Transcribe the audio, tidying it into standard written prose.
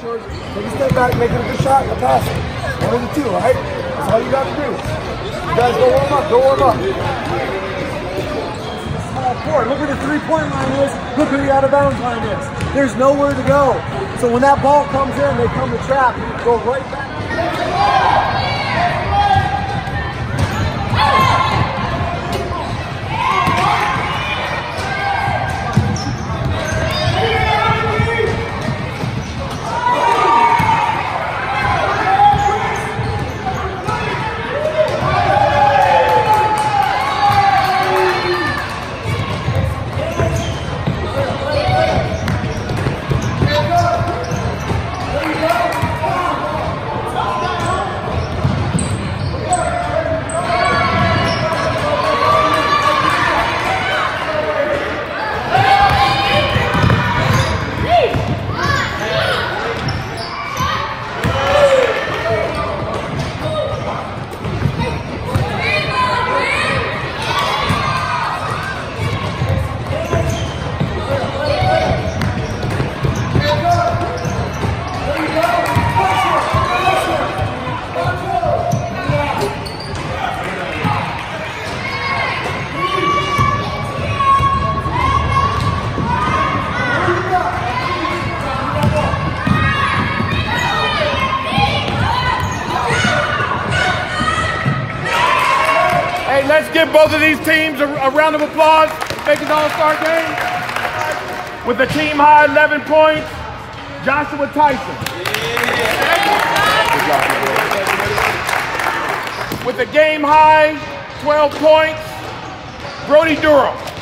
yours. Take a step back, make it a good shot, and pass it. One of the two, all right? That's all you got to do. You guys go warm up, go warm up. Court. Look where the three-point line is. Look where the out-of-bounds line is. There's nowhere to go. So when that ball comes in, they come to trap. Go right back. Hey, let's give both of these teams a round of applause for making the All-Star game. With the team high 11 points, Joshua Tyson. With the game high 12 points, Brody Durham.